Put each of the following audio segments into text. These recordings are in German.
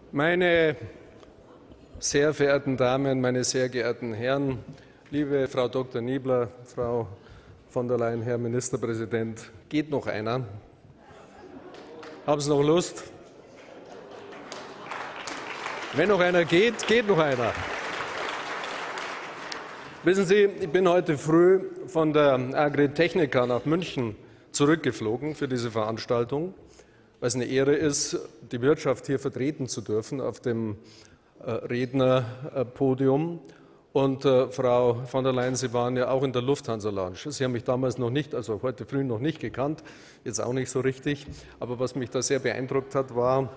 Meine sehr verehrten Damen, meine sehr geehrten Herren, liebe Frau Dr. Niebler, Frau von der Leyen, Herr Ministerpräsident, geht noch einer? Haben Sie noch Lust? Wenn noch einer geht, geht noch einer. Wissen Sie, ich bin heute früh von der Agritechnica nach München zurückgeflogen für diese Veranstaltung, weil es eine Ehre ist, die Wirtschaft hier vertreten zu dürfen auf dem Rednerpodium. Und Frau von der Leyen, Sie waren ja auch in der Lufthansa Lounge. Sie haben mich damals noch nicht, also heute früh noch nicht gekannt, jetzt auch nicht so richtig. Aber was mich da sehr beeindruckt hat, war,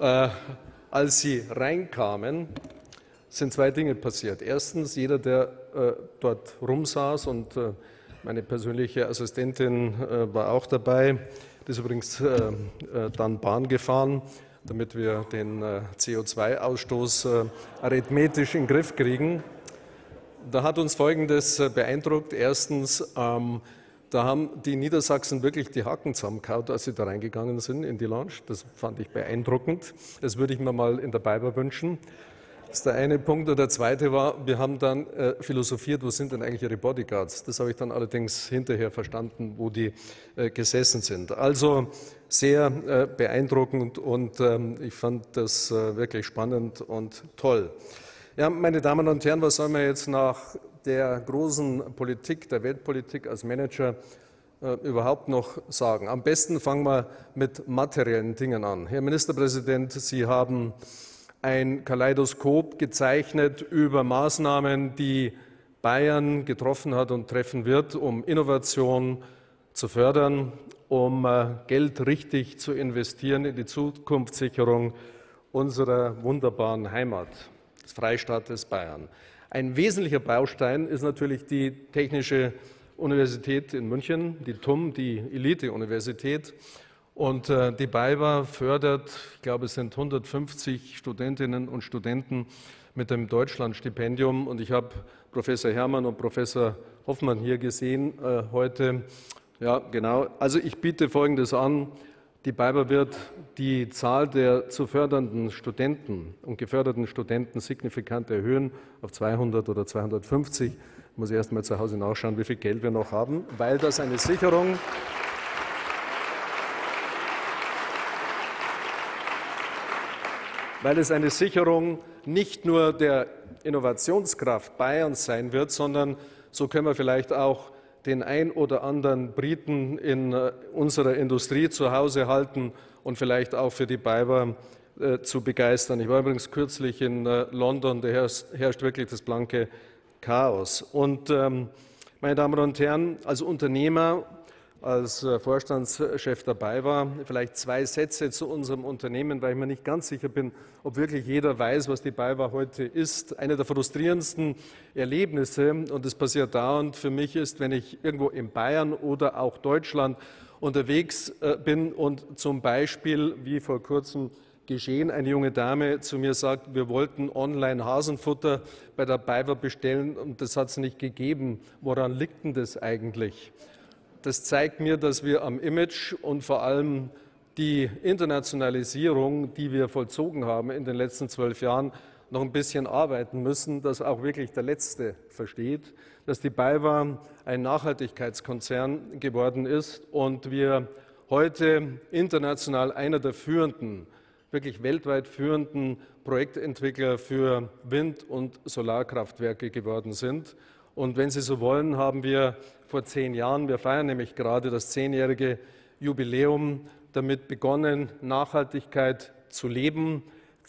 als Sie reinkamen, sind zwei Dinge passiert. Erstens, jeder, der dort rumsaß, und meine persönliche Assistentin war auch dabei, die ist übrigens dann Bahn gefahren, damit wir den CO2-Ausstoß arithmetisch in den Griff kriegen. Da hat uns Folgendes beeindruckt. Erstens, da haben die Niedersachsen wirklich die Hacken zusammengehauen, als sie da reingegangen sind in die Lounge. Das fand ich beeindruckend. Das würde ich mir mal in der BayWa wünschen. Das ist der eine Punkt. Und der zweite war, wir haben dann philosophiert, wo sind denn eigentlich Ihre Bodyguards? Das habe ich dann allerdings hinterher verstanden, wo die gesessen sind. Also sehr beeindruckend, und ich fand das wirklich spannend und toll. Ja, meine Damen und Herren, was soll man jetzt nach der großen Politik, der Weltpolitik als Manager überhaupt noch sagen? Am besten fangen wir mit materiellen Dingen an. Herr Ministerpräsident, Sie haben ein Kaleidoskop gezeichnet über Maßnahmen, die Bayern getroffen hat und treffen wird, um Innovation zu fördern, um Geld richtig zu investieren in die Zukunftssicherung unserer wunderbaren Heimat, des Freistaates Bayern. Ein wesentlicher Baustein ist natürlich die Technische Universität in München, die TUM, die Elite-Universität. Und die BayWa fördert, ich glaube, es sind 150 Studentinnen und Studenten mit dem Deutschlandstipendium. Und ich habe Professor Herrmann und Professor Hoffmann hier gesehen heute. Ja, genau. Also ich biete Folgendes an. Die BayWa wird die Zahl der zu fördernden Studenten und geförderten Studenten signifikant erhöhen auf 200 oder 250. Ich muss erst mal zu Hause nachschauen, wie viel Geld wir noch haben, weil das eine Sicherung weil es eine Sicherung nicht nur der Innovationskraft Bayerns sein wird, sondern so können wir vielleicht auch den ein oder anderen Briten in unserer Industrie zu Hause halten und vielleicht auch für die BayWa zu begeistern. Ich war übrigens kürzlich in London, da herrscht wirklich das blanke Chaos. Und meine Damen und Herren, als Unternehmer, als Vorstandschef der BayWa vielleicht zwei Sätze zu unserem Unternehmen, weil ich mir nicht ganz sicher bin, ob wirklich jeder weiß, was die BayWa heute ist. Eine der frustrierendsten Erlebnisse, und das passiert dauernd für mich, ist, wenn ich irgendwo in Bayern oder auch Deutschland unterwegs bin und zum Beispiel, wie vor kurzem geschehen, eine junge Dame zu mir sagt, wir wollten online Hasenfutter bei der BayWa bestellen und das hat es nicht gegeben. Woran liegt denn das eigentlich? Das zeigt mir, dass wir am Image und vor allem die Internationalisierung, die wir vollzogen haben in den letzten 12 Jahren, noch ein bisschen arbeiten müssen, dass auch wirklich der Letzte versteht, dass die BayWa ein Nachhaltigkeitskonzern geworden ist und wir heute international einer der führenden, wirklich weltweit führenden Projektentwickler für Wind- und Solarkraftwerke geworden sind. Und wenn Sie so wollen, haben wir vor 10 Jahren, wir feiern nämlich gerade das 10-jährige Jubiläum, damit begonnen, Nachhaltigkeit zu leben,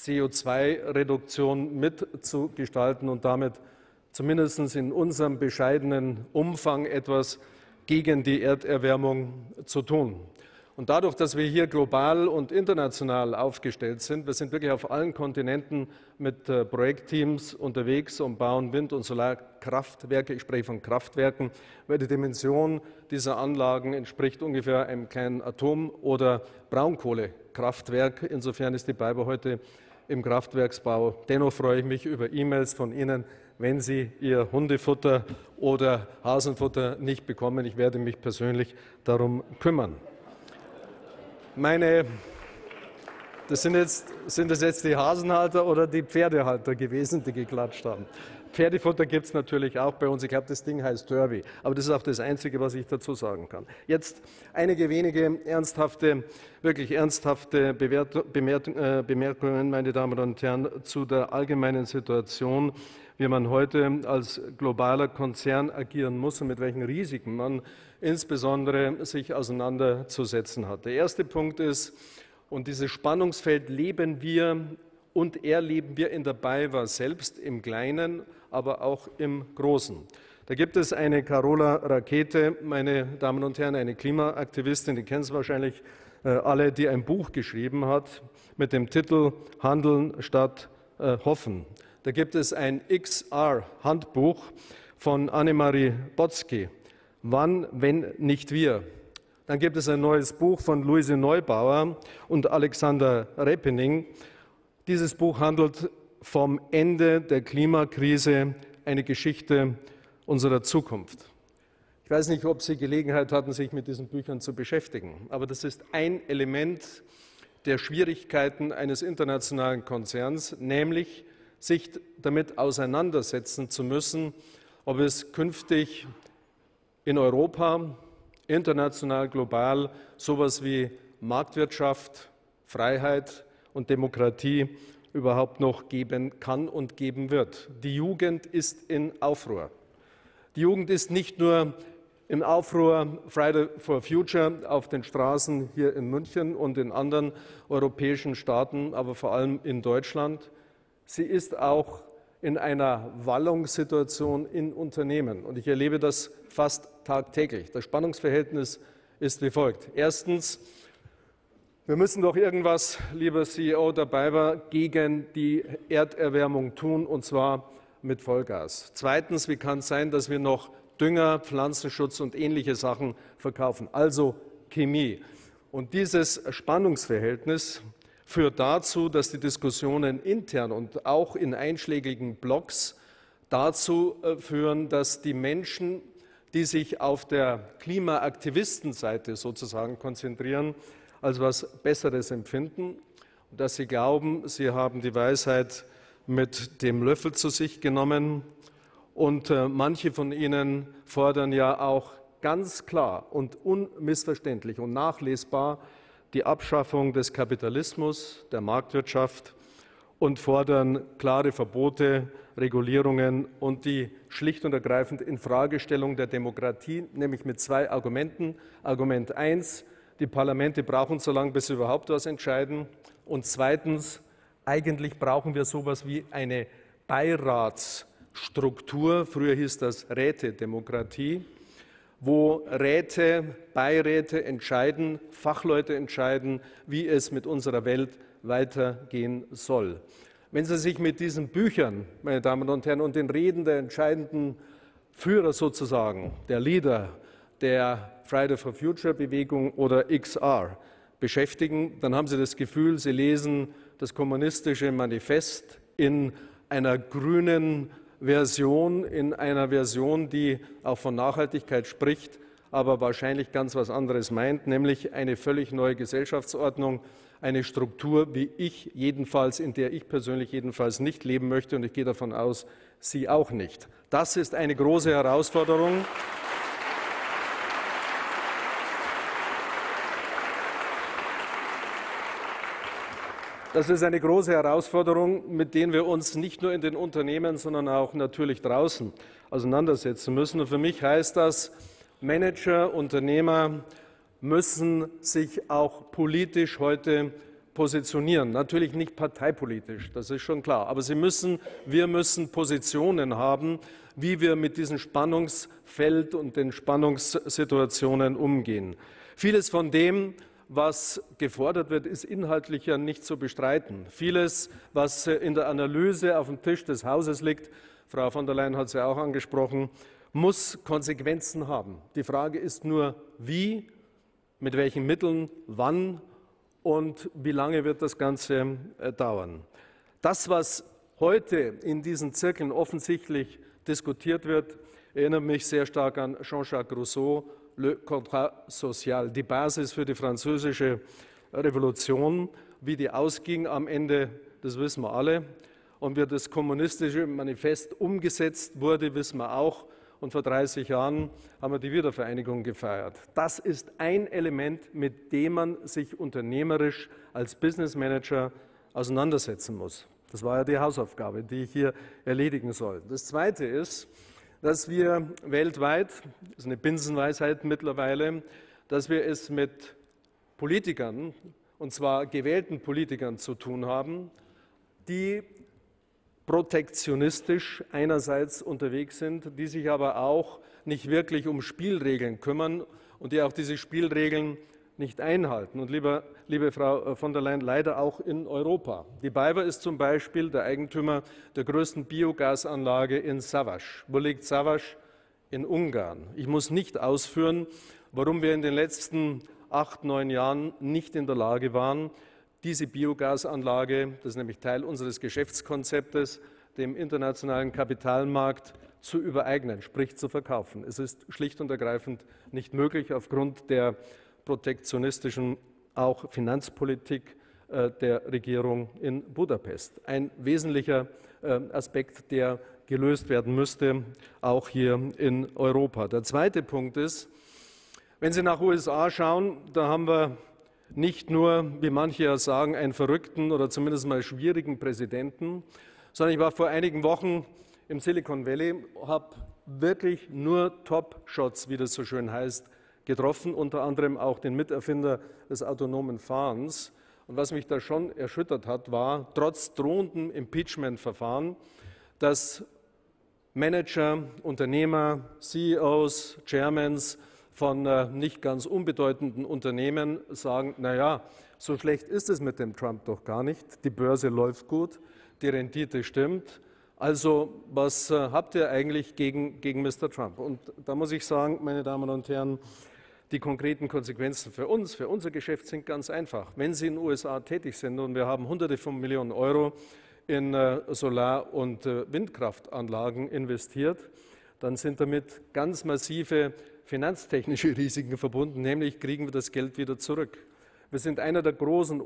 CO2-Reduktion mitzugestalten und damit zumindest in unserem bescheidenen Umfang etwas gegen die Erderwärmung zu tun. Und dadurch, dass wir hier global und international aufgestellt sind, wir sind wirklich auf allen Kontinenten mit Projektteams unterwegs und bauen Wind- und Solarkraftwerke. Ich spreche von Kraftwerken, weil die Dimension dieser Anlagen entspricht ungefähr einem kleinen Atom- oder Braunkohlekraftwerk. Insofern ist die BayWa heute im Kraftwerksbau. Dennoch freue ich mich über E-Mails von Ihnen, wenn Sie Ihr Hundefutter oder Hasenfutter nicht bekommen. Ich werde mich persönlich darum kümmern. Meine Sind das jetzt die Hasenhalter oder die Pferdehalter gewesen, die geklatscht haben? Pferdefutter gibt es natürlich auch bei uns. Ich glaube, das Ding heißt Derby. Aber das ist auch das Einzige, was ich dazu sagen kann. Jetzt einige wenige wirklich ernsthafte Bemerkungen, meine Damen und Herren, zu der allgemeinen Situation, wie man heute als globaler Konzern agieren muss und mit welchen Risiken man insbesondere sich auseinanderzusetzen hat. Der erste Punkt ist, und dieses Spannungsfeld leben wir und erleben wir in der BayWa selbst im Kleinen, aber auch im Großen. Da gibt es eine Carola Rackete, meine Damen und Herren, eine Klimaaktivistin, die kennen es wahrscheinlich alle, die ein Buch geschrieben hat mit dem Titel Handeln statt Hoffen. Da gibt es ein XR-Handbuch von Annemarie Botzky, Wann, wenn nicht wir? Dann gibt es ein neues Buch von Luise Neubauer und Alexander Repening. Dieses Buch handelt vom Ende der Klimakrise, eine Geschichte unserer Zukunft. Ich weiß nicht, ob Sie Gelegenheit hatten, sich mit diesen Büchern zu beschäftigen, aber das ist ein Element der Schwierigkeiten eines internationalen Konzerns, nämlich sich damit auseinandersetzen zu müssen, ob es künftig in Europa, international, global, sowas wie Marktwirtschaft, Freiheit und Demokratie überhaupt noch geben kann und geben wird. Die Jugend ist in Aufruhr. Die Jugend ist nicht nur im Aufruhr Friday for Future auf den Straßen hier in München und in anderen europäischen Staaten, aber vor allem in Deutschland. Sie ist auch in einer Wallungssituation in Unternehmen. Und ich erlebe das fast tagtäglich. Das Spannungsverhältnis ist wie folgt. Erstens, wir müssen doch irgendwas, lieber CEO der BayWa, gegen die Erderwärmung tun, und zwar mit Vollgas. Zweitens, wie kann es sein, dass wir noch Dünger, Pflanzenschutz und ähnliche Sachen verkaufen, also Chemie? Und dieses Spannungsverhältnis führt dazu, dass die Diskussionen intern und auch in einschlägigen Blocks dazu führen, dass die Menschen, die sich auf der Klimaaktivistenseite sozusagen konzentrieren, als was Besseres empfinden und dass sie glauben, sie haben die Weisheit mit dem Löffel zu sich genommen. Und manche von ihnen fordern ja auch ganz klar und unmissverständlich und nachlesbar die Abschaffung des Kapitalismus, der Marktwirtschaft und fordern klare Verbote, Regulierungen und die schlicht und ergreifend Infragestellung der Demokratie, nämlich mit zwei Argumenten. Argument 1, die Parlamente brauchen so lange, bis sie überhaupt was entscheiden. Und zweitens, eigentlich brauchen wir sowas wie eine Beiratsstruktur, früher hieß das Rätedemokratie, wo Räte, Beiräte entscheiden, Fachleute entscheiden, wie es mit unserer Welt weitergehen soll. Wenn Sie sich mit diesen Büchern, meine Damen und Herren, und den Reden der entscheidenden Führer sozusagen, der Leader der Friday for Future Bewegung oder XR beschäftigen, dann haben Sie das Gefühl, Sie lesen das kommunistische Manifest in einer grünen Version, in einer Version, die auch von Nachhaltigkeit spricht, aber wahrscheinlich ganz was anderes meint, nämlich eine völlig neue Gesellschaftsordnung, eine Struktur, wie ich jedenfalls, in der ich persönlich jedenfalls nicht leben möchte, und ich gehe davon aus, Sie auch nicht. Das ist eine große Herausforderung. Das ist eine große Herausforderung, mit der wir uns nicht nur in den Unternehmen, sondern auch natürlich draußen auseinandersetzen müssen. Und für mich heißt das, Manager, Unternehmer müssen sich auch politisch heute positionieren. Natürlich nicht parteipolitisch, das ist schon klar. Aber wir müssen Positionen haben, wie wir mit diesem Spannungsfeld und den Spannungssituationen umgehen. Vieles von dem, was gefordert wird, ist inhaltlich ja nicht zu bestreiten. Vieles, was in der Analyse auf dem Tisch des Hauses liegt, Frau von der Leyen hat es ja auch angesprochen, muss Konsequenzen haben. Die Frage ist nur, wie, mit welchen Mitteln, wann und wie lange wird das Ganze dauern. Das, was heute in diesen Zirkeln offensichtlich diskutiert wird, erinnert mich sehr stark an Jean-Jacques Rousseau, Le Contrat social, die Basis für die französische Revolution, Wie die ausging am Ende, das wissen wir alle. Und wie das kommunistische Manifest umgesetzt wurde, wissen wir auch. Und vor 30 Jahren haben wir die Wiedervereinigung gefeiert. Das ist ein Element, mit dem man sich unternehmerisch als Business Manager auseinandersetzen muss. Das war ja die Hausaufgabe, die ich hier erledigen soll. Das Zweite ist, dass wir weltweit, das ist eine Binsenweisheit mittlerweile, dass wir es mit Politikern, und zwar gewählten Politikern, zu tun haben, die protektionistisch einerseits unterwegs sind, die sich aber auch nicht wirklich um Spielregeln kümmern und die auch diese Spielregeln nicht einhalten. Und liebe Frau von der Leyen, leider auch in Europa. Die BayWa ist zum Beispiel der Eigentümer der größten Biogasanlage in Savas. Wo liegt Savas? In Ungarn. Ich muss nicht ausführen, warum wir in den letzten 8, 9 Jahren nicht in der Lage waren, diese Biogasanlage, das ist nämlich Teil unseres Geschäftskonzeptes, dem internationalen Kapitalmarkt zu übereignen, sprich zu verkaufen. Es ist schlicht und ergreifend nicht möglich aufgrund der protektionistischen auch Finanzpolitik der Regierung in Budapest. Ein wesentlicher Aspekt, der gelöst werden müsste, auch hier in Europa. Der zweite Punkt ist, wenn Sie nach USA schauen, da haben wir nicht nur, wie manche ja sagen, einen verrückten oder zumindest mal schwierigen Präsidenten, sondern ich war vor einigen Wochen im Silicon Valley, habe wirklich nur Top-Shots, wie das so schön heißt, getroffen, unter anderem auch den Miterfinder des autonomen Fahrens. Und was mich da schon erschüttert hat, war, trotz drohendem Impeachment-Verfahren, dass Manager, Unternehmer, CEOs, Chairmans von nicht ganz unbedeutenden Unternehmen sagen, naja, so schlecht ist es mit dem Trump doch gar nicht, die Börse läuft gut, die Rendite stimmt, also was habt ihr eigentlich gegen Mr. Trump? Und da muss ich sagen, meine Damen und Herren, die konkreten Konsequenzen für uns, für unser Geschäft sind ganz einfach. Wenn Sie in den USA tätig sind und wir haben Hunderte von Millionen Euro in Solar- und Windkraftanlagen investiert, dann sind damit ganz massive finanztechnische Risiken verbunden, nämlich kriegen wir das Geld wieder zurück. Wir sind einer der großen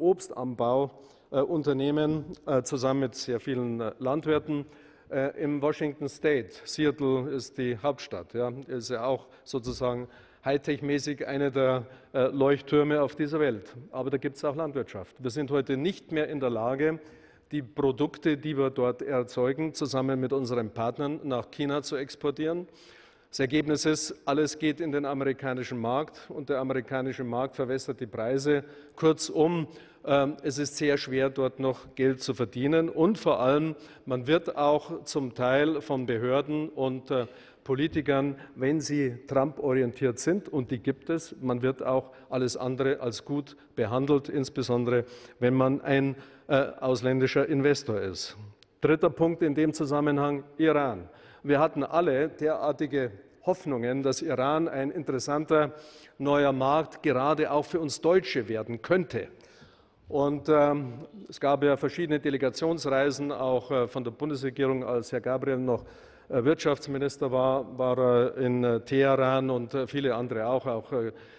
Obstanbauunternehmen, zusammen mit sehr vielen Landwirten, im Washington State. Seattle ist die Hauptstadt, ja, ist ja auch sozusagen Hightech-mäßig einer der Leuchttürme auf dieser Welt. Aber da gibt es auch Landwirtschaft. Wir sind heute nicht mehr in der Lage, die Produkte, die wir dort erzeugen, zusammen mit unseren Partnern nach China zu exportieren. Das Ergebnis ist, alles geht in den amerikanischen Markt und der amerikanische Markt verwässert die Preise. Kurzum, es ist sehr schwer, dort noch Geld zu verdienen und vor allem, man wird auch zum Teil von Behörden und Politikern, wenn sie Trump-orientiert sind, und die gibt es, man wird auch alles andere als gut behandelt, insbesondere wenn man ein ausländischer Investor ist. Dritter Punkt in dem Zusammenhang, Iran. Wir hatten alle derartige Hoffnungen, dass Iran ein interessanter neuer Markt gerade auch für uns Deutsche werden könnte. Und es gab ja verschiedene Delegationsreisen, auch von der Bundesregierung, als Herr Gabriel noch Wirtschaftsminister war er in Teheran und viele andere auch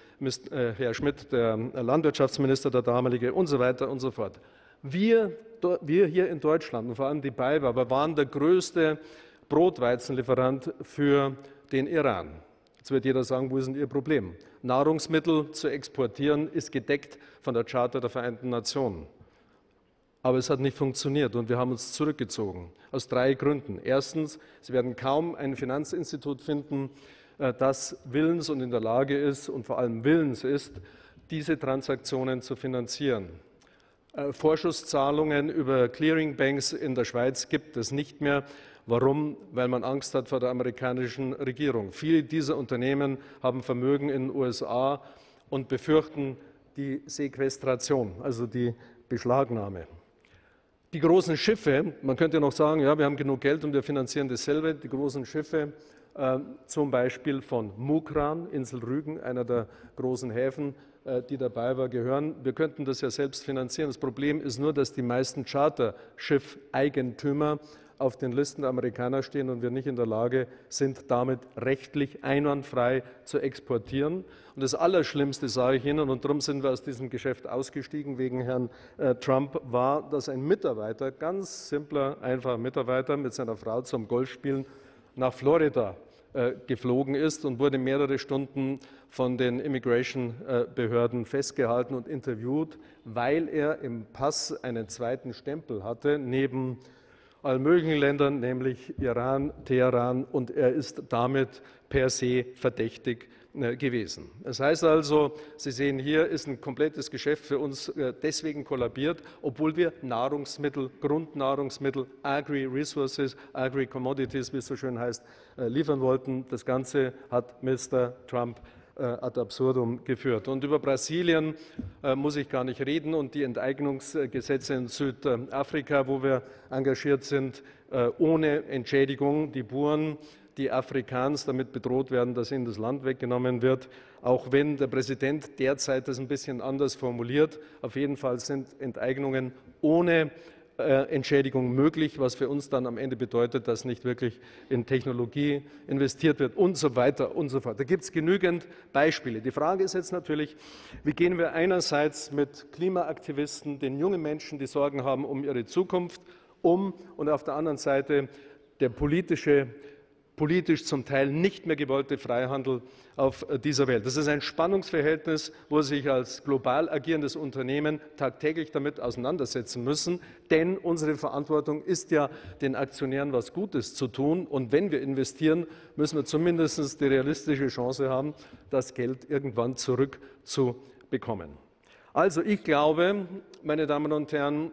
Herr Schmidt, der Landwirtschaftsminister, der damalige und so weiter und so fort. Wir hier in Deutschland und vor allem die BayWa waren der größte Brotweizenlieferant für den Iran. Jetzt wird jeder sagen, wo ist denn Ihr Problem? Nahrungsmittel zu exportieren ist gedeckt von der Charta der Vereinten Nationen. Aber es hat nicht funktioniert und wir haben uns zurückgezogen. Aus 3 Gründen. Erstens, Sie werden kaum ein Finanzinstitut finden, das willens und in der Lage ist und vor allem willens ist, diese Transaktionen zu finanzieren. Vorschusszahlungen über Clearingbanks in der Schweiz gibt es nicht mehr. Warum? Weil man Angst hat vor der amerikanischen Regierung. Viele dieser Unternehmen haben Vermögen in den USA und befürchten die Sequestration, also die Beschlagnahme. Die großen Schiffe, man könnte noch sagen, ja, wir haben genug Geld und wir finanzieren dasselbe. Die großen Schiffe, zum Beispiel von Mukran, Insel Rügen, einer der großen Häfen die dabei war, gehören. Wir könnten das ja selbst finanzieren. Das Problem ist nur, dass die meisten Charterschiff-Eigentümer auf den Listen der Amerikaner stehen und wir nicht in der Lage sind, damit rechtlich einwandfrei zu exportieren. Und das Allerschlimmste, sage ich Ihnen, und darum sind wir aus diesem Geschäft ausgestiegen wegen Herrn Trump, war, dass ein Mitarbeiter, ganz simpler, einfacher Mitarbeiter, mit seiner Frau zum Golfspielen nach Florida geflogen ist und wurde mehrere Stunden von den Immigration-Behörden festgehalten und interviewt, weil er im Pass einen zweiten Stempel hatte, neben allen möglichen Ländern, nämlich Iran, Teheran, und er ist damit per se verdächtig gewesen. Das heißt also, Sie sehen hier, ist ein komplettes Geschäft für uns deswegen kollabiert, obwohl wir Nahrungsmittel, Grundnahrungsmittel, Agri-Resources, Agri-Commodities, wie es so schön heißt, liefern wollten. Das Ganze hat Mr. Trump ad absurdum geführt. Und über Brasilien muss ich gar nicht reden und die Enteignungsgesetze in Südafrika, wo wir engagiert sind, ohne Entschädigung. Die Buren, die Afrikaans damit bedroht werden, dass ihnen das Land weggenommen wird, auch wenn der Präsident derzeit das ein bisschen anders formuliert. Auf jeden Fall sind Enteignungen ohne Entschädigung möglich, was für uns dann am Ende bedeutet, dass nicht wirklich in Technologie investiert wird und so weiter und so fort. Da gibt es genügend Beispiele. Die Frage ist jetzt natürlich, wie gehen wir einerseits mit Klimaaktivisten, den jungen Menschen, die Sorgen haben um ihre Zukunft, um, und auf der anderen Seite der politisch zum Teil nicht mehr gewollte Freihandel auf dieser Welt. Das ist ein Spannungsverhältnis, wo Sie sich als global agierendes Unternehmen tagtäglich damit auseinandersetzen müssen, denn unsere Verantwortung ist ja, den Aktionären was Gutes zu tun, und wenn wir investieren, müssen wir zumindest die realistische Chance haben, das Geld irgendwann zurückzubekommen. Also ich glaube, meine Damen und Herren,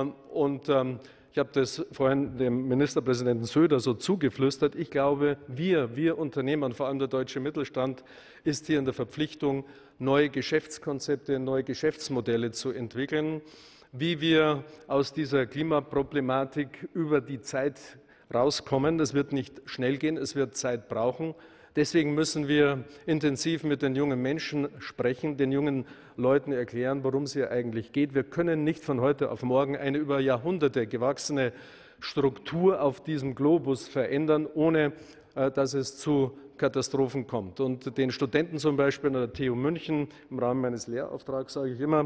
ich habe das vorhin dem Ministerpräsidenten Söder so zugeflüstert. Ich glaube, wir Unternehmer und vor allem der deutsche Mittelstand ist hier in der Verpflichtung, neue Geschäftskonzepte, neue Geschäftsmodelle zu entwickeln, wie wir aus dieser Klimaproblematik über die Zeit rauskommen. Das wird nicht schnell gehen, es wird Zeit brauchen. Deswegen müssen wir intensiv mit den jungen Menschen sprechen, den jungen Leuten erklären, worum es hier eigentlich geht. Wir können nicht von heute auf morgen eine über Jahrhunderte gewachsene Struktur auf diesem Globus verändern, ohne dass es zu Katastrophen kommt. Und den Studenten zum Beispiel an der TU München, im Rahmen meines Lehrauftrags sage ich immer,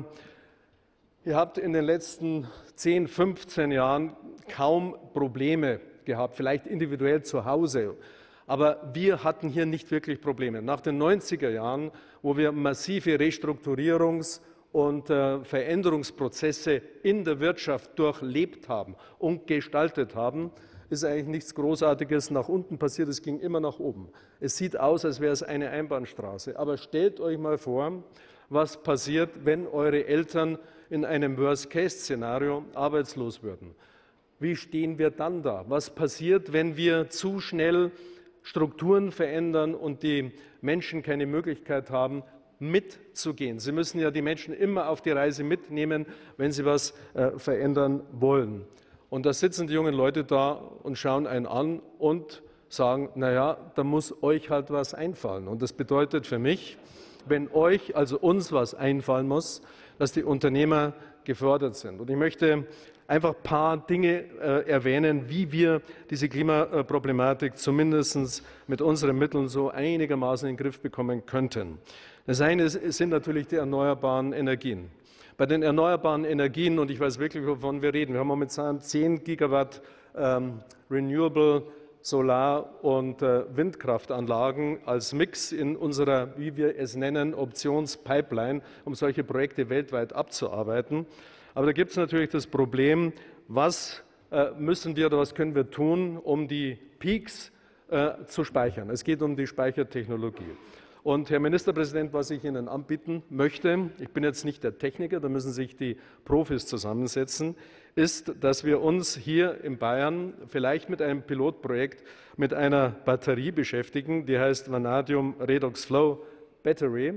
ihr habt in den letzten 10, 15 Jahren kaum Probleme gehabt, vielleicht individuell zu Hause. Aber wir hatten hier nicht wirklich Probleme. Nach den 90er Jahren, wo wir massive Restrukturierungs- und Veränderungsprozesse in der Wirtschaft durchlebt haben und gestaltet haben, ist eigentlich nichts Großartiges nach unten passiert, es ging immer nach oben. Es sieht aus, als wäre es eine Einbahnstraße. Aber stellt euch mal vor, was passiert, wenn eure Eltern in einem Worst-Case-Szenario arbeitslos würden. Wie stehen wir dann da? Was passiert, wenn wir zu schnell Strukturen verändern und die Menschen keine Möglichkeit haben, mitzugehen? Sie müssen ja die Menschen immer auf die Reise mitnehmen, wenn sie was verändern wollen. Und da sitzen die jungen Leute da und schauen einen an und sagen, naja, da muss euch halt was einfallen. Und das bedeutet für mich, wenn euch, also uns, was einfallen muss, dass die Unternehmer gefördert sind. Und ich möchte einfach ein paar Dinge erwähnen, wie wir diese Klimaproblematik zumindest mit unseren Mitteln so einigermaßen in den Griff bekommen könnten. Das eine sind natürlich die erneuerbaren Energien. Bei den erneuerbaren Energien, und ich weiß wirklich, wovon wir reden, wir haben momentan 10 Gigawatt Renewable Solar- und Windkraftanlagen als Mix in unserer, wie wir es nennen, Optionspipeline, um solche Projekte weltweit abzuarbeiten. Aber da gibt es natürlich das Problem, was müssen wir oder was können wir tun, um die Peaks zu speichern. Es geht um die Speichertechnologie. Und Herr Ministerpräsident, was ich Ihnen anbieten möchte, ich bin jetzt nicht der Techniker, da müssen sich die Profis zusammensetzen, ist, dass wir uns hier in Bayern vielleicht mit einem Pilotprojekt mit einer Batterie beschäftigen, die heißt Vanadium Redox Flow Battery.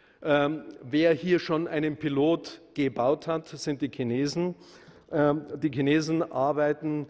Wer hier schon einen Pilot gebaut hat, sind die Chinesen. Die Chinesen arbeiten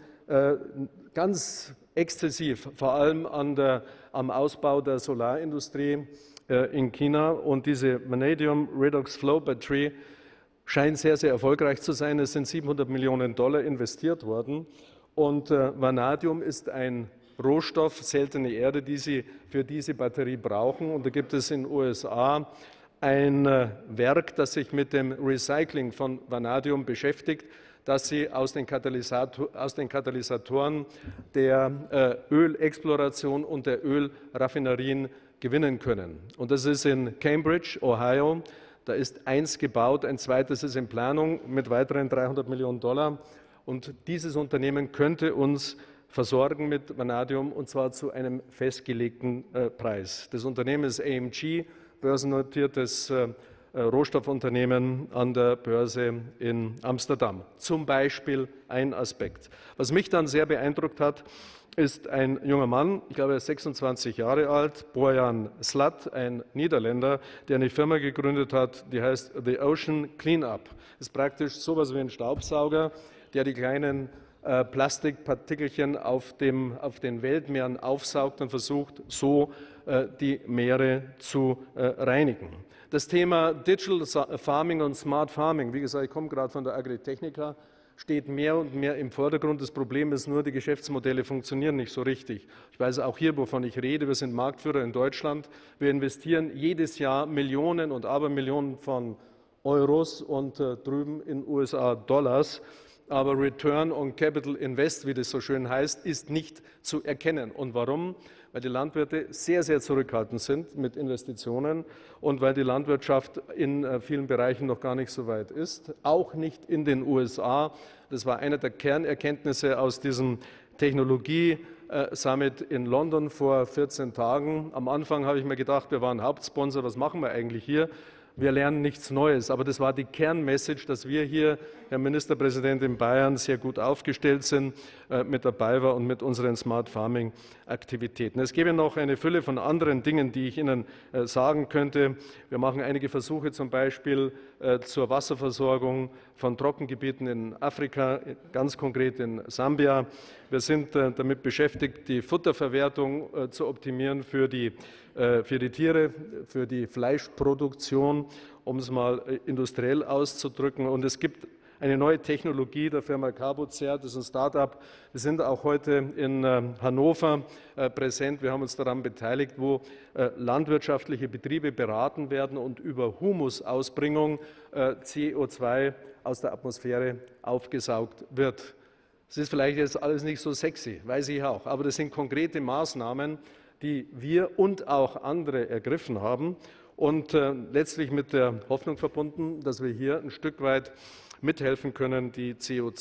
ganz exzessiv, vor allem am Ausbau der Solarindustrie in China. Und diese Vanadium Redox Flow Battery scheint sehr, sehr erfolgreich zu sein. Es sind 700 Millionen Dollar investiert worden. Und Vanadium ist ein Rohstoff, seltene Erde, die Sie für diese Batterie brauchen. Und da gibt es in den USA ein Werk, das sich mit dem Recycling von Vanadium beschäftigt, dass sie aus den Katalysatoren der Ölexploration und der Ölraffinerien gewinnen können. Und das ist in Cambridge, Ohio. Da ist eins gebaut, ein zweites ist in Planung mit weiteren 300 Millionen Dollar. Und dieses Unternehmen könnte uns versorgen mit Vanadium, und zwar zu einem festgelegten Preis. Das Unternehmen ist AMG, börsennotiertes Rohstoffunternehmen an der Börse in Amsterdam. Zum Beispiel ein Aspekt. Was mich dann sehr beeindruckt hat, ist ein junger Mann, ich glaube er ist 26 Jahre alt, Bojan Slat, ein Niederländer, der eine Firma gegründet hat, die heißt The Ocean Cleanup. Das ist praktisch sowas wie ein Staubsauger, der die kleinen Plastikpartikelchen auf den Weltmeeren aufsaugt und versucht, so die Meere zu reinigen. Das Thema Digital Farming und Smart Farming, wie gesagt, ich komme gerade von der Agritechnica, steht mehr und mehr im Vordergrund. Das Problem ist nur, die Geschäftsmodelle funktionieren nicht so richtig. Ich weiß auch hier, wovon ich rede. Wir sind Marktführer in Deutschland. Wir investieren jedes Jahr Millionen und Abermillionen von Euros und drüben in USA Dollars. Aber Return on Capital Invest, wie das so schön heißt, ist nicht zu erkennen. Und warum? Weil die Landwirte sehr, sehr zurückhaltend sind mit Investitionen und weil die Landwirtschaft in vielen Bereichen noch gar nicht so weit ist, auch nicht in den USA. Das war eine der Kernerkenntnisse aus diesem Technologie-Summit in London vor 14 Tagen. Am Anfang habe ich mir gedacht, wir waren Hauptsponsor, was machen wir eigentlich hier? Wir lernen nichts Neues, aber das war die Kernmessage, dass wir hier, Herr Ministerpräsident, in Bayern sehr gut aufgestellt sind, mit dabei war und mit unseren Smart Farming Aktivitäten. Es gäbe noch eine Fülle von anderen Dingen, die ich Ihnen sagen könnte. Wir machen einige Versuche zum Beispiel zur Wasserversorgung von Trockengebieten in Afrika, ganz konkret in Sambia. Wir sind damit beschäftigt, die Futterverwertung zu optimieren für die Tiere, für die Fleischproduktion, um es mal industriell auszudrücken. Und es gibt eine neue Technologie der Firma Carbocer, das ist ein Start-up. Wir sind auch heute in Hannover präsent. Wir haben uns daran beteiligt, wo landwirtschaftliche Betriebe beraten werden und über Humusausbringung CO2 aus der Atmosphäre aufgesaugt wird. Das ist vielleicht jetzt alles nicht so sexy, weiß ich auch, aber das sind konkrete Maßnahmen, die wir und auch andere ergriffen haben und letztlich mit der Hoffnung verbunden, dass wir hier ein Stück weit mithelfen können, den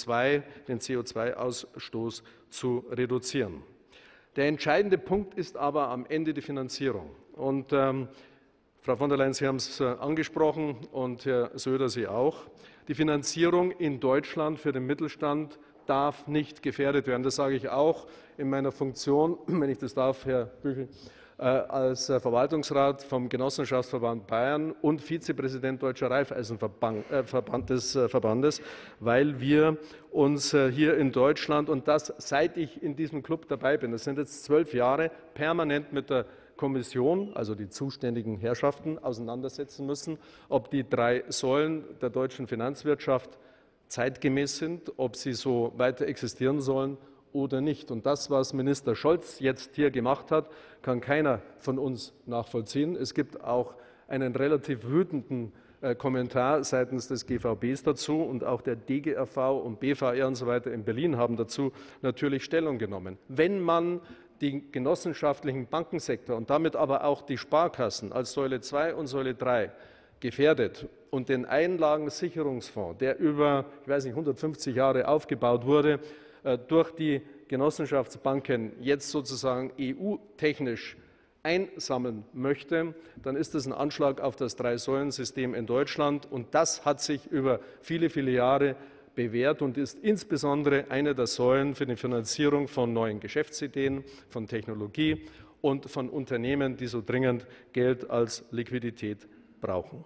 CO2-Ausstoß zu reduzieren. Der entscheidende Punkt ist aber am Ende die Finanzierung. Und Frau von der Leyen, Sie haben es angesprochen und Herr Söder, Sie auch. Die Finanzierung in Deutschland für den Mittelstand darf nicht gefährdet werden. Das sage ich auch in meiner Funktion, wenn ich das darf, Herr Büchel, als Verwaltungsrat vom Genossenschaftsverband Bayern und Vizepräsident Deutscher Raiffeisenverband des Verbandes, weil wir uns hier in Deutschland, und das seit ich in diesem Club dabei bin, das sind jetzt 12 Jahre, permanent mit der Kommission, also die zuständigen Herrschaften, auseinandersetzen müssen, ob die 3 Säulen der deutschen Finanzwirtschaft zeitgemäß sind, ob sie so weiter existieren sollen oder nicht. Und das, was Minister Scholz jetzt hier gemacht hat, kann keiner von uns nachvollziehen. Es gibt auch einen relativ wütenden Kommentar seitens des GVBs dazu und auch der DGRV und BVR und so weiter in Berlin haben dazu natürlich Stellung genommen. Wenn man den genossenschaftlichen Bankensektor und damit aber auch die Sparkassen als Säule 2 und Säule 3 gefährdet und den Einlagensicherungsfonds, der über, ich weiß nicht, 150 Jahre aufgebaut wurde, durch die Genossenschaftsbanken jetzt sozusagen EU-technisch einsammeln möchte, dann ist das ein Anschlag auf das Drei-Säulen-System in Deutschland. Und das hat sich über viele, viele Jahre bewährt und ist insbesondere eine der Säulen für die Finanzierung von neuen Geschäftsideen, von Technologie und von Unternehmen, die so dringend Geld als Liquidität brauchen.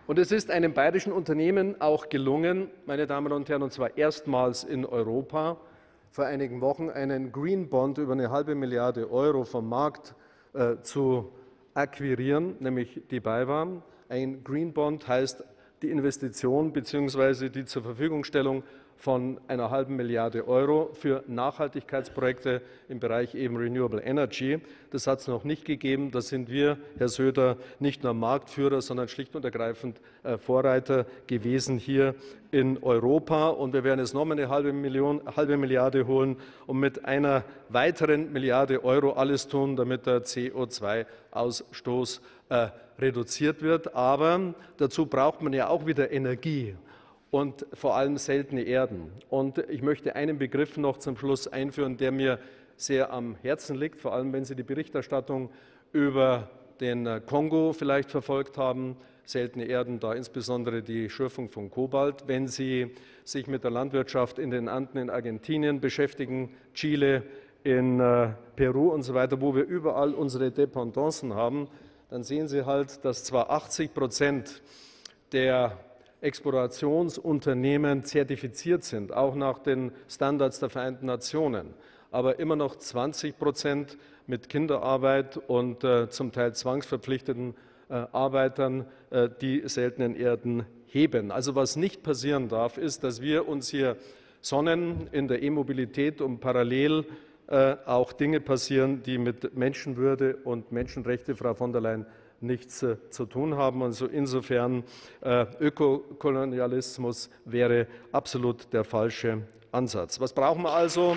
Und es ist einem bayerischen Unternehmen auch gelungen, meine Damen und Herren, und zwar erstmals in Europa, vor einigen Wochen einen Green Bond über eine halbe Milliarde Euro vom Markt zu akquirieren, nämlich die BayWa. Ein Green Bond heißt die Investition bzw. die Zurverfügungstellung von einer halben Milliarde Euro für Nachhaltigkeitsprojekte im Bereich eben Renewable Energy. Das hat es noch nicht gegeben. Da sind wir, Herr Söder, nicht nur Marktführer, sondern schlicht und ergreifend Vorreiter gewesen hier in Europa. Und wir werden jetzt noch mal eine halbe Milliarde holen und mit einer weiteren Milliarde Euro alles tun, damit der CO2-Ausstoß reduziert wird. Aber dazu braucht man ja auch wieder Energie und vor allem seltene Erden. Und ich möchte einen Begriff noch zum Schluss einführen, der mir sehr am Herzen liegt, vor allem wenn Sie die Berichterstattung über den Kongo vielleicht verfolgt haben, seltene Erden, da insbesondere die Schürfung von Kobalt. Wenn Sie sich mit der Landwirtschaft in den Anden in Argentinien beschäftigen, Chile, in Peru und so weiter, wo wir überall unsere Dependancen haben, dann sehen Sie halt, dass zwar 80% der Explorationsunternehmen zertifiziert sind, auch nach den Standards der Vereinten Nationen, aber immer noch 20% mit Kinderarbeit und zum Teil zwangsverpflichteten Arbeitern die seltenen Erden heben. Also was nicht passieren darf, ist, dass wir uns hier sonnen in der E-Mobilität und parallel auch Dinge passieren, die mit Menschenwürde und Menschenrechte, Frau von der Leyen, nichts zu tun haben. Also insofern Ökokolonialismus wäre absolut der falsche Ansatz. Was brauchen wir also?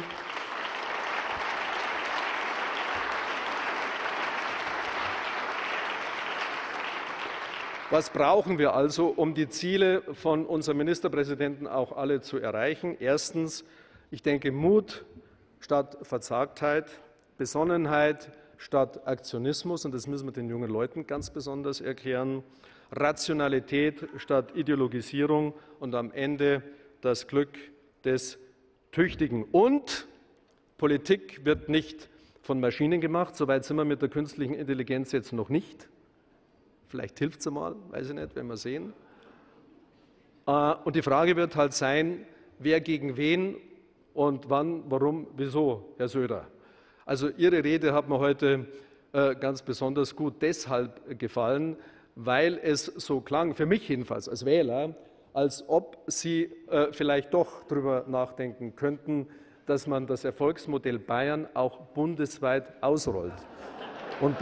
Was brauchen wir also, um die Ziele von unserem Ministerpräsidenten auch alle zu erreichen? Erstens, ich denke, Mut statt Verzagtheit, Besonnenheit statt Aktionismus, und das müssen wir den jungen Leuten ganz besonders erklären, Rationalität statt Ideologisierung und am Ende das Glück des Tüchtigen. Und Politik wird nicht von Maschinen gemacht, soweit sind wir mit der künstlichen Intelligenz jetzt noch nicht. Vielleicht hilft es einmal, weiß ich nicht, werden wir sehen. Und die Frage wird halt sein, wer gegen wen und wann, warum, wieso, Herr Söder. Also Ihre Rede hat mir heute ganz besonders gut deshalb gefallen, weil es so klang, für mich jedenfalls als Wähler, als ob Sie vielleicht doch darüber nachdenken könnten, dass man das Erfolgsmodell Bayern auch bundesweit ausrollt. Und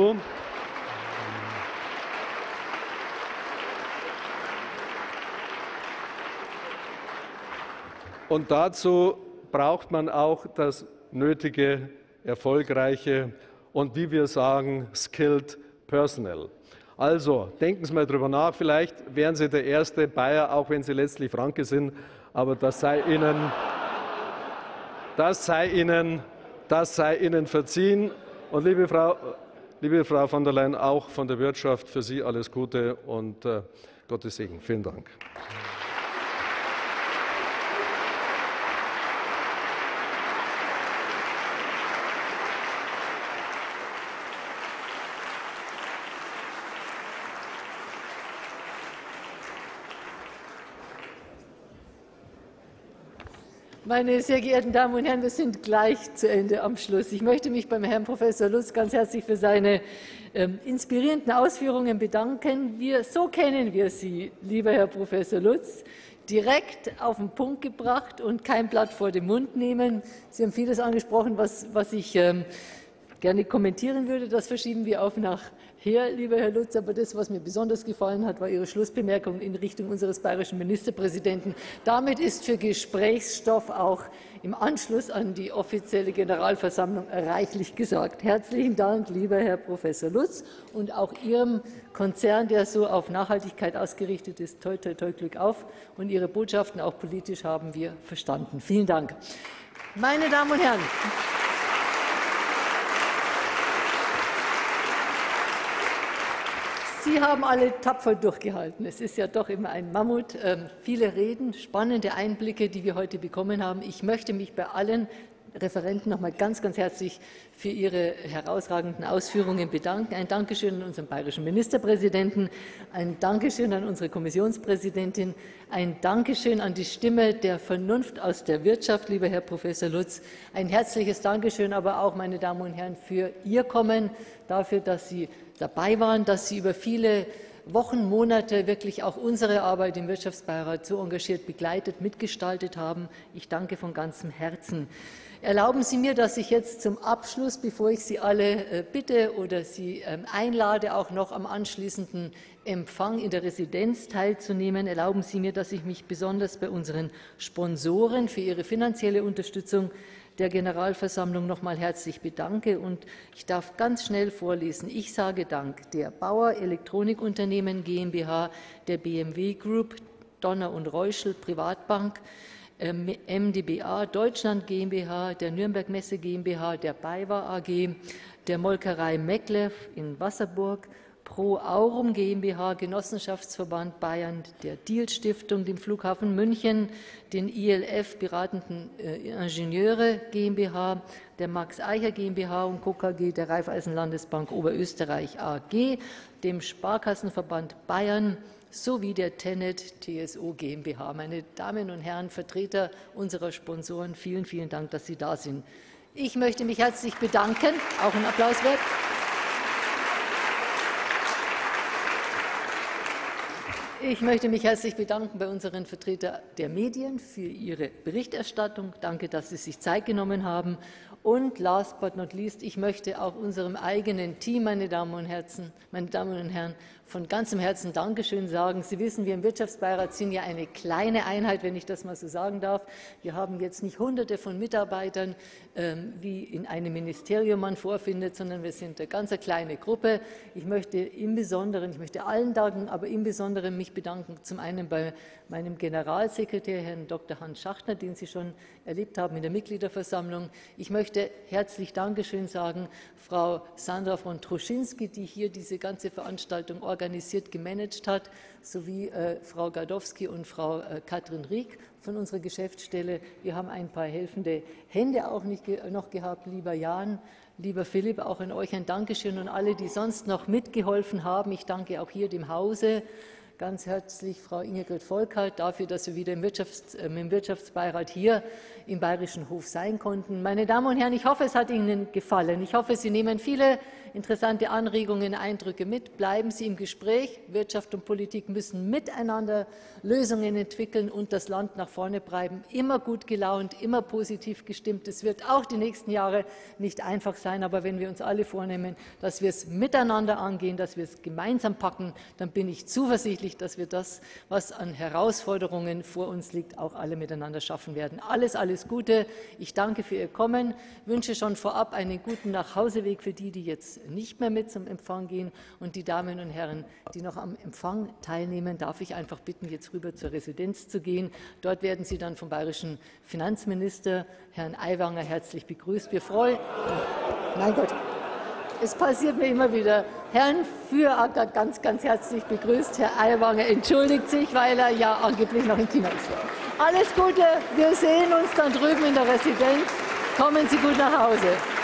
dazu braucht man auch das nötige, erfolgreiche und, wie wir sagen, skilled Personnel. Also denken Sie mal drüber nach, vielleicht wären Sie der erste Bayer, auch wenn Sie letztlich Franke sind, aber das sei Ihnen verziehen. Und liebe Frau von der Leyen, auch von der Wirtschaft für Sie alles Gute und Gottes Segen. Vielen Dank. Meine sehr geehrten Damen und Herren, wir sind gleich zu Ende am Schluss. Ich möchte mich beim Herrn Professor Lutz ganz herzlich für seine inspirierenden Ausführungen bedanken. So kennen wir Sie, lieber Herr Professor Lutz, direkt auf den Punkt gebracht und kein Blatt vor den Mund nehmen. Sie haben vieles angesprochen, was ich gerne kommentieren würde. Das verschieben wir auf nachher, lieber Herr Lutz. Aber das, was mir besonders gefallen hat, war Ihre Schlussbemerkung in Richtung unseres bayerischen Ministerpräsidenten. Damit ist für Gesprächsstoff auch im Anschluss an die offizielle Generalversammlung reichlich gesorgt. Herzlichen Dank, lieber Herr Professor Lutz, und auch Ihrem Konzern, der so auf Nachhaltigkeit ausgerichtet ist. Toi, toi, toi, Glück auf. Und Ihre Botschaften, auch politisch, haben wir verstanden. Vielen Dank. Meine Damen und Herren, Sie haben alle tapfer durchgehalten. Es ist ja doch immer ein Mammut. Viele Reden, spannende Einblicke, die wir heute bekommen haben. Ich möchte mich bei allen Referenten noch einmal ganz, ganz herzlich für Ihre herausragenden Ausführungen bedanken. Ein Dankeschön an unseren bayerischen Ministerpräsidenten, ein Dankeschön an unsere Kommissionspräsidentin, ein Dankeschön an die Stimme der Vernunft aus der Wirtschaft, lieber Herr Professor Lutz. Ein herzliches Dankeschön aber auch, meine Damen und Herren, für Ihr Kommen, dafür, dass Sie dabei waren, dass Sie über viele Wochen, Monate wirklich auch unsere Arbeit im Wirtschaftsbeirat so engagiert begleitet, mitgestaltet haben. Ich danke von ganzem Herzen. Erlauben Sie mir, dass ich jetzt zum Abschluss, bevor ich Sie alle bitte oder Sie einlade, auch noch am anschließenden Empfang in der Residenz teilzunehmen, erlauben Sie mir, dass ich mich besonders bei unseren Sponsoren für ihre finanzielle Unterstützung der Generalversammlung noch einmal herzlich bedanke. Und ich darf ganz schnell vorlesen. Ich sage Dank der Bauer Elektronikunternehmen GmbH, der BMW Group, Donner und Reuschel Privatbank, MdBA Deutschland GmbH, der Nürnberg Messe GmbH, der BayWa AG, der Molkerei Meklev in Wasserburg, Pro Aurum GmbH, Genossenschaftsverband Bayern, der Diehl Stiftung, dem Flughafen München, den ILF Beratenden Ingenieure GmbH, der Max Eicher GmbH und Co. KG, der Raiffeisenlandesbank Oberösterreich AG, dem Sparkassenverband Bayern, sowie der Tenet TSO GmbH. Meine Damen und Herren, Vertreter unserer Sponsoren, vielen, vielen Dank, dass Sie da sind. Ich möchte mich herzlich bedanken, auch ein Applaus wert. Ich möchte mich herzlich bedanken bei unseren Vertretern der Medien für ihre Berichterstattung. Danke, dass Sie sich Zeit genommen haben. Und last but not least, ich möchte auch unserem eigenen Team, meine Damen und Herren, von ganzem Herzen Dankeschön sagen. Sie wissen, wir im Wirtschaftsbeirat sind ja eine kleine Einheit, wenn ich das mal so sagen darf. Wir haben jetzt nicht Hunderte von Mitarbeitern, wie in einem Ministerium man vorfindet, sondern wir sind eine ganz kleine Gruppe. Ich möchte allen danken, aber im Besonderen mich bedanken, zum einen bei meinem Generalsekretär, Herrn Dr. Hans Schachtner, den Sie schon erlebt haben in der Mitgliederversammlung. Ich möchte herzlich Dankeschön sagen, Frau Sandra von Troschinski, die hier diese ganze Veranstaltung organisiert, gemanagt hat, sowie Frau Gardowski und Frau Katrin Rieck von unserer Geschäftsstelle. Wir haben ein paar helfende Hände auch noch gehabt, lieber Jan, lieber Philipp, auch an euch ein Dankeschön und alle, die sonst noch mitgeholfen haben. Ich danke auch hier dem Hause ganz herzlich Frau Ingrid Volkert dafür, dass wir wieder im Wirtschaftsbeirat hier im Bayerischen Hof sein konnten. Meine Damen und Herren, ich hoffe, es hat Ihnen gefallen. Ich hoffe, Sie nehmen viele interessante Anregungen, Eindrücke mit. Bleiben Sie im Gespräch. Wirtschaft und Politik müssen miteinander Lösungen entwickeln und das Land nach vorne treiben. Immer gut gelaunt, immer positiv gestimmt. Es wird auch die nächsten Jahre nicht einfach sein, aber wenn wir uns alle vornehmen, dass wir es miteinander angehen, dass wir es gemeinsam packen, dann bin ich zuversichtlich, dass wir das, was an Herausforderungen vor uns liegt, auch alle miteinander schaffen werden. Alles Gute. Ich danke für Ihr Kommen, wünsche schon vorab einen guten Nachhauseweg für die, die jetzt nicht mehr mit zum Empfang gehen. Und die Damen und Herren, die noch am Empfang teilnehmen, darf ich einfach bitten, jetzt rüber zur Residenz zu gehen. Dort werden Sie dann vom bayerischen Finanzminister, Herrn Aiwanger, herzlich begrüßt. Wir freuen Mein Gott. Es passiert mir immer wieder. Herrn Füracker ganz, ganz herzlich begrüßt. Herr Aiwanger entschuldigt sich, weil er ja angeblich noch in China ist. Alles Gute, wir sehen uns dann drüben in der Residenz. Kommen Sie gut nach Hause.